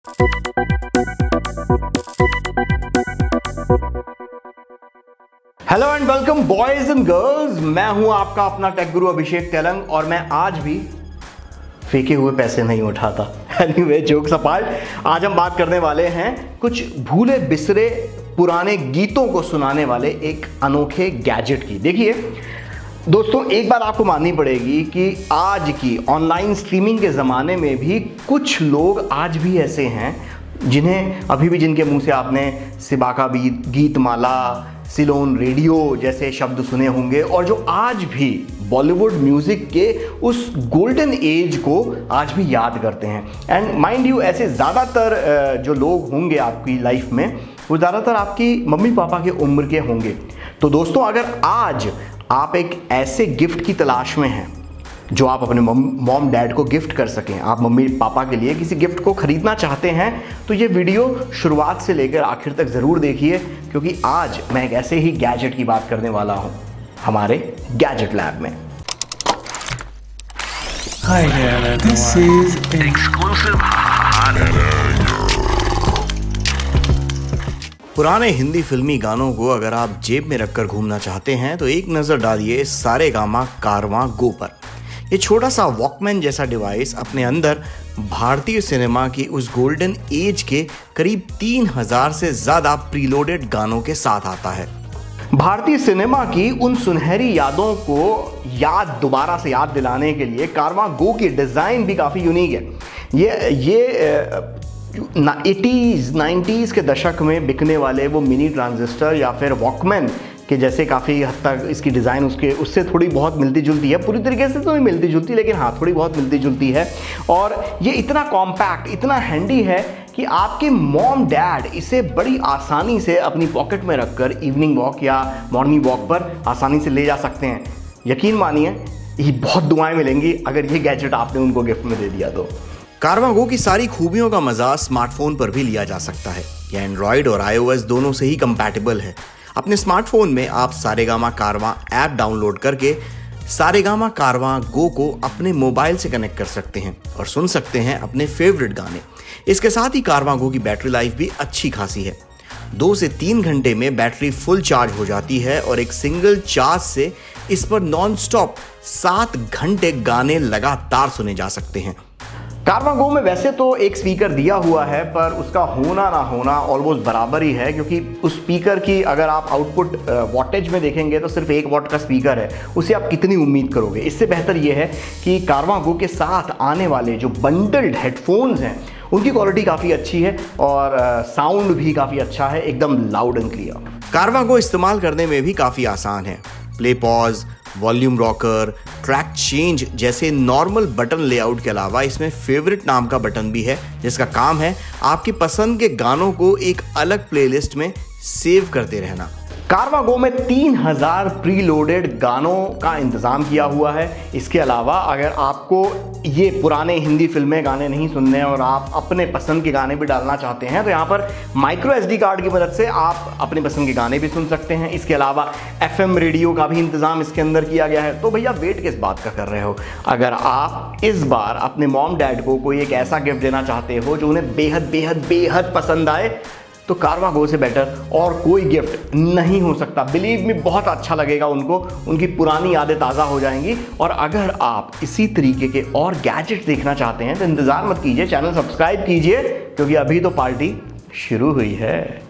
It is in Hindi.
Hello and welcome boys and girls, मैं हूं आपका अपना टेक गुरु अभिषेक तेलंग और मैं आज भी फेंके हुए पैसे नहीं उठाता। एनीवे, जोक्स अपार्ट, आज हम बात करने वाले हैं कुछ भूले बिसरे पुराने गीतों को सुनाने वाले एक अनोखे गैजेट की। देखिए दोस्तों, एक बात आपको माननी पड़ेगी कि आज की ऑनलाइन स्ट्रीमिंग के ज़माने में भी कुछ लोग आज भी ऐसे हैं जिन्हें अभी भी जिनके मुंह से आपने सिबाका गीतमाला, सिलोन रेडियो जैसे शब्द सुने होंगे और जो आज भी बॉलीवुड म्यूज़िक के उस गोल्डन एज को आज भी याद करते हैं। एंड माइंड यू, ऐसे ज़्यादातर जो लोग होंगे आपकी लाइफ में वो ज़्यादातर आपकी मम्मी पापा के उम्र के होंगे। तो दोस्तों, अगर आज आप एक ऐसे गिफ्ट की तलाश में हैं जो आप अपने मॉम डैड को गिफ्ट कर सकें, आप मम्मी पापा के लिए किसी गिफ्ट को खरीदना चाहते हैं, तो ये वीडियो शुरुआत से लेकर आखिर तक ज़रूर देखिए, क्योंकि आज मैं एक ऐसे ही गैजेट की बात करने वाला हूं हमारे गैजेट लैब में। Hi there, this is exclusive. पुराने हिंदी फिल्मी गानों को अगर आप जेब में रखकर घूमना चाहते हैं तो एक नज़र डालिए सारेगामा कारवां गो पर। ये छोटा सा वॉकमैन जैसा डिवाइस अपने अंदर भारतीय सिनेमा की उस गोल्डन एज के करीब 3000 से ज़्यादा प्रीलोडेड गानों के साथ आता है। भारतीय सिनेमा की उन सुनहरी यादों को दोबारा से याद दिलाने के लिए कारवां गो की डिज़ाइन भी काफ़ी यूनिक है। ये 80s 90s के दशक में बिकने वाले वो मिनी ट्रांजिस्टर या फिर वॉकमैन के जैसे काफ़ी हद तक इसकी डिज़ाइन उससे थोड़ी बहुत मिलती जुलती है। पूरी तरीके से तो नहीं मिलती जुलती, लेकिन हाँ, थोड़ी बहुत मिलती जुलती है। और ये इतना कॉम्पैक्ट, इतना हैंडी है कि आपके मॉम डैड इसे बड़ी आसानी से अपनी पॉकेट में रखकर इवनिंग वॉक या मॉर्निंग वॉक पर आसानी से ले जा सकते हैं। यकीन मानिए, ये बहुत दुआएं मिलेंगी अगर ये गैजेट आपने उनको गिफ्ट में दे दिया तो। कारवां गो की सारी खूबियों का मजा स्मार्टफोन पर भी लिया जा सकता है। यह एंड्रॉयड और iOS दोनों से ही कंपैटिबल है। अपने स्मार्टफोन में आप सारेगामा कारवां ऐप डाउनलोड करके सारेगामा कारवां गो को अपने मोबाइल से कनेक्ट कर सकते हैं और सुन सकते हैं अपने फेवरेट गाने। इसके साथ ही कारवां गो की बैटरी लाइफ भी अच्छी खासी है। 2 से 3 घंटे में बैटरी फुल चार्ज हो जाती है और एक सिंगल चार्ज से इस पर नॉन स्टॉप 7 घंटे गाने लगातार सुने जा सकते हैं। कारवां गो में वैसे तो एक स्पीकर दिया हुआ है, पर उसका होना ना होना ऑलमोस्ट बराबर ही है, क्योंकि उस स्पीकर की अगर आप आउटपुट वॉटेज में देखेंगे तो सिर्फ 1 वॉट का स्पीकर है। उससे आप कितनी उम्मीद करोगे। इससे बेहतर ये है कि कारवां गो के साथ आने वाले जो बंडल्ड हेडफोन्स हैं उनकी क्वालिटी काफ़ी अच्छी है और साउंड भी काफ़ी अच्छा है, एकदम लाउड एंड क्लियर। कारवां गो इस्तेमाल करने में भी काफ़ी आसान है। Play pause, volume rocker, track change जैसे नॉर्मल बटन लेआउट के अलावा इसमें फेवरेट नाम का बटन भी है, जिसका काम है आपकी पसंद के गानों को एक अलग प्लेलिस्ट में सेव करते रहना। कारवां गो में 3000 प्रीलोडेड गानों का इंतज़ाम किया हुआ है। इसके अलावा अगर आपको ये पुराने हिंदी फिल्में गाने नहीं सुनने और आप अपने पसंद के गाने भी डालना चाहते हैं तो यहाँ पर माइक्रो SD कार्ड की मदद से आप अपने पसंद के गाने भी सुन सकते हैं। इसके अलावा FM रेडियो का भी इंतज़ाम इसके अंदर किया गया है। तो भैया वेट किस बात का कर रहे हो? अगर आप इस बार अपने मॉम डैड को कोई एक ऐसा गिफ्ट देना चाहते हो जो उन्हें बेहद बेहद बेहद पसंद आए, तो कारवां गो से बेटर और कोई गिफ्ट नहीं हो सकता। बिलीव मी, बहुत अच्छा लगेगा उनको, उनकी पुरानी यादें ताज़ा हो जाएंगी। और अगर आप इसी तरीके के और गैजेट्स देखना चाहते हैं तो इंतज़ार मत कीजिए, चैनल सब्सक्राइब कीजिए, क्योंकि अभी तो पार्टी शुरू हुई है।